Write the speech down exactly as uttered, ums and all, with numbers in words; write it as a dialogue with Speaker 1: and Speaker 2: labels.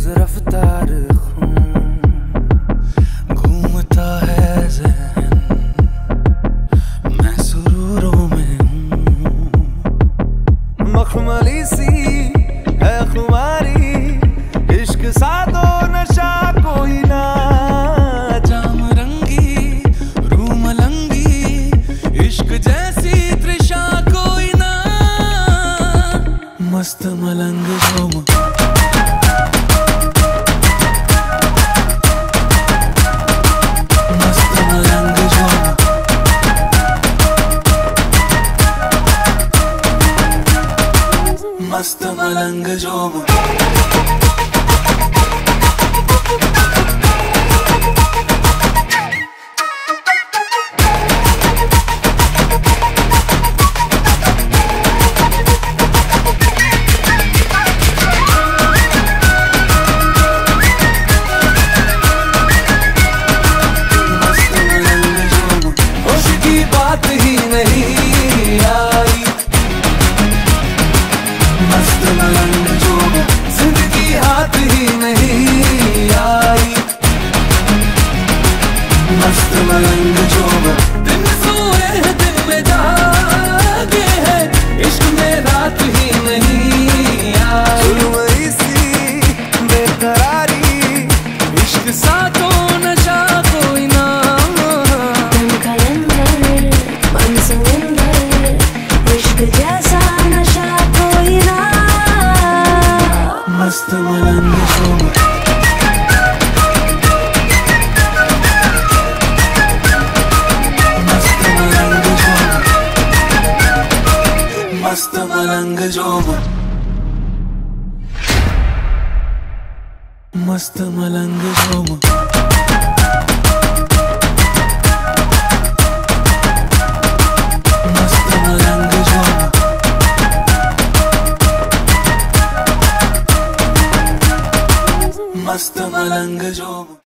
Speaker 1: तेज रफ्तार खून घूमता है ज़हन, मैं सुरूरों में हूँ। मखमली सी है खुमारी, इश्क सा दो नशा कोई ना। जाम रंगी रूह मलंगी, इश्क जैसी तृषा कोई ना। मस्त मलंग झूम मस्त मलंग झूम बात ही नहीं आई। मस्त मलंग झूम जिंदगी हाथ ही नहीं आई। मस्त मलंग झूम दिन सोए हैं दिल में जागे है, इश्क में रात ही नहीं आई। सुरमई सी बेकरारी, इश्क सा तो नशा कोई ना। जैसा नशा कोई ना। मस्त मलंग झूम मस्त मलंग झूम मस्त मलंग झूम मस्त मलंग झूम मस्त मलंग झूम।